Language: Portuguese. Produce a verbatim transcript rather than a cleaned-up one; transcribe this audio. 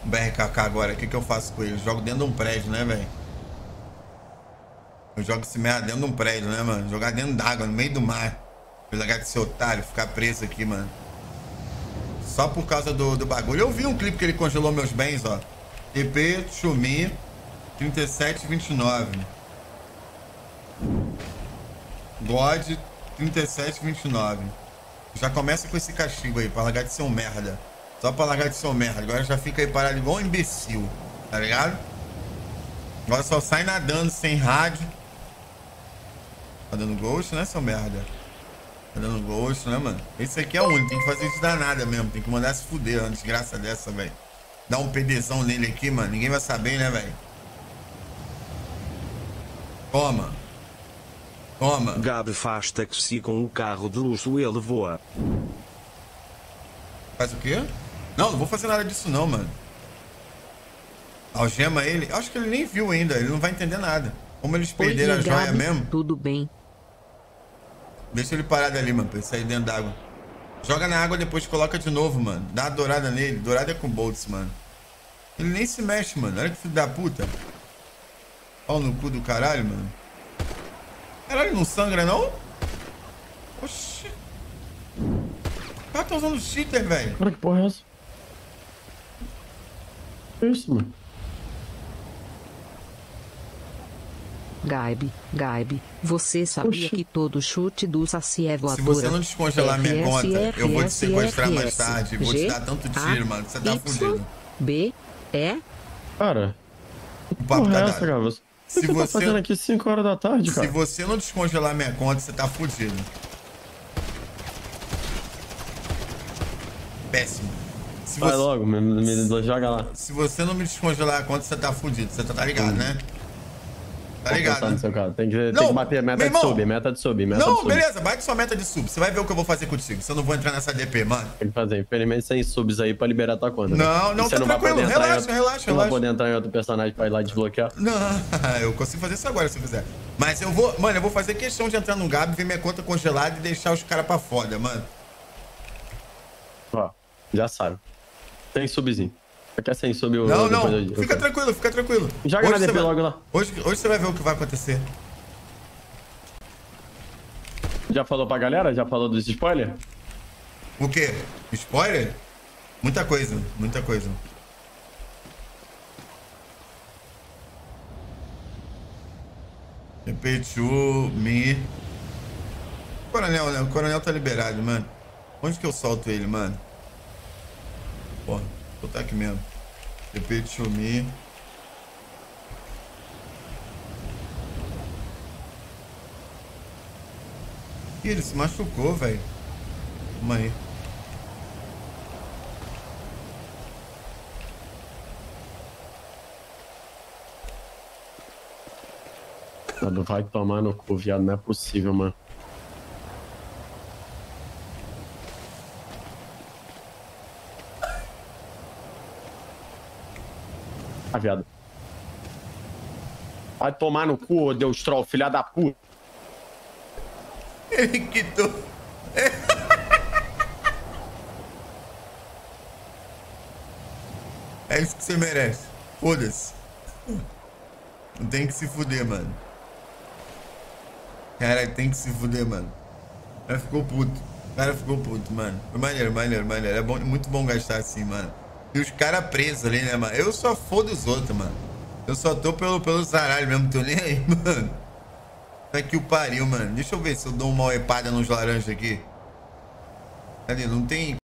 O B R K K agora, o que, que eu faço com ele? Eu jogo dentro de um prédio, né, velho? Eu jogo esse merda dentro de um prédio, né, mano? Jogar dentro d'água, no meio do mar. Apesar de ser otário, ficar preso aqui, mano. Só por causa do, do bagulho. Eu vi um clipe que ele congelou meus bens, ó. T P, Chumi, trinta e sete vinte e nove. God, trinta e sete vinte e nove. Já começa com esse castigo aí, pra largar de ser um merda. Só pra largar de ser um merda. Agora já fica aí parado igual um imbecil, tá ligado? Agora só sai nadando, sem rádio. Tá dando ghost, né, seu merda? Tá dando ghost, né, mano? Esse aqui é o único, tem que fazer isso danada mesmo. Tem que mandar se fuder, uma desgraça dessa, velho. Dar um PDzão nele aqui, mano. Ninguém vai saber, né, velho? Toma. Toma. Gabi faz táxi com um carro de luxo, ele voa. Faz o quê? Não, não vou fazer nada disso não, mano. Algema ele. Acho que ele nem viu ainda. Ele não vai entender nada. Como eles perderam a joia mesmo. Tudo bem. Deixa ele parado ali, mano, pra ele sair dentro d'água. Joga na água, depois coloca de novo, mano. Dá uma dourada nele. Dourada é com bolts, mano. Ele nem se mexe, mano. Olha que filho da puta. Pau no cu do caralho, mano. Caralho, não sangra, não? Oxi. O cara tá usando cheater, velho. Cara, que porra é essa? Que isso, mano? Gabi, Gabi, você sabia Oxi. que todo chute do Saci é voadora? Se você não descongelar minha F S, conta, eu vou te F S, sequestrar mais F S, tarde. Vou te G, dar tanto tiro, A, mano. Você tá Y, fudido. B, E. Cara, O que papo porra tá é essa, dado. cara? Você, Se você tá você- fazendo aqui cinco horas da tarde, Se cara? você não descongelar minha conta, você tá fudido. Péssimo. Se Vai você, logo, me, me joga lá. se você não me descongelar a conta, você tá fudido. Você tá, tá ligado, né? Tá Vou ligado, pensar né? no seu carro. Tem que, tem Não, que bater meta meu de irmão. sub, meta de sub, meta de Não, sub. beleza, bate sua meta de sub. Você vai ver o que eu vou fazer contigo. Se eu não vou entrar nessa D P, mano. Tem que fazer. Infelizmente, sem subs aí pra liberar tua conta. né? Não, não, E você tá não vai tranquilo. poder entrar em Relaxa, outro- relaxa, Você não vai relaxa. poder entrar em outro personagem pra ir lá desbloquear. Não, eu consigo fazer isso agora se eu quiser. Mas eu vou, mano, eu vou fazer questão de entrar no Gabi, ver minha conta congelada e deixar os caras pra foda, mano. Ó, já sabe. Sem subzinho. Você quer sem sub o Não, depois não, eu- eu- fica tranquilo, fica tranquilo. Joga na Hoje D você P vai- logo lá. Hoje, hoje você vai ver o que vai acontecer. Já falou pra galera? Já falou dos spoilers? O quê? Spoiler? Muita coisa, muita coisa. Repetiu, me. Coronel, né? O coronel tá liberado, mano. Onde que eu solto ele, mano? Porra, vou botar aqui mesmo. Repetiu, me. Ih, ele se machucou, velho. Calma aí. Mano, vai tomar no cu, viado. Não é possível, mano. Ah, viado. Vai tomar no cu, ô Deus troll, filha da puta. Ele quitou. É isso que você merece. Foda-se. Não tem que se fuder, mano. Cara, tem que se fuder, mano. O cara ficou puto. O cara ficou puto, mano. Foi maneiro, maneiro, maneiro. É bom, muito bom gastar assim, mano. E os caras presos ali, né, mano? Eu só fodo os outros, mano. Eu só tô pelo, pelo zaralho mesmo, tô nem aí, mano. Tá que o pariu, mano. Deixa eu ver se eu dou uma epada nos laranjas aqui. Cadê? Não tem